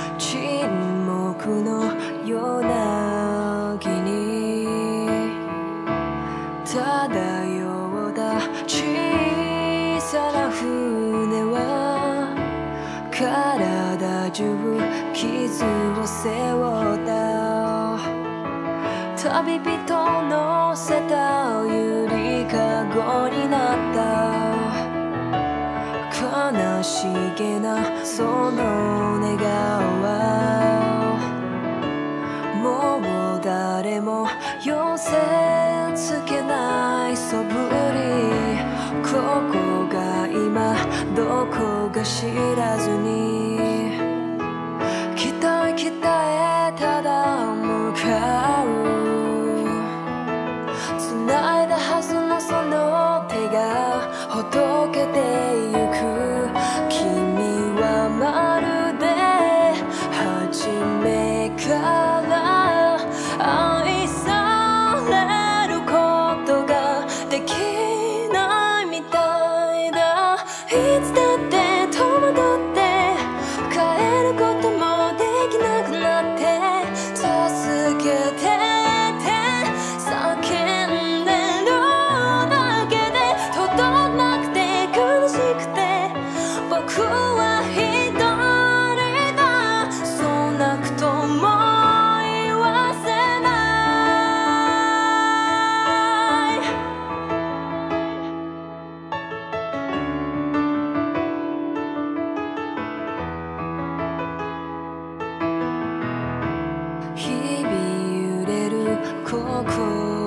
沈黙のような気に漂った小さな船は体中傷を背負った旅人乗せたゆりかごになった悲しげなその寝顔はもう誰も寄せつけないそぶりここが今どこか知らずに北へ北へただ向かう繋いだはずのその手がほどけてゆく君はまるで初めから愛されることができないみたいだいつだって戸惑って帰ることもできなくなって助けてって叫んでるだけで届かなくて苦しくて僕は一人だそうなくとも言わせない日々揺れる心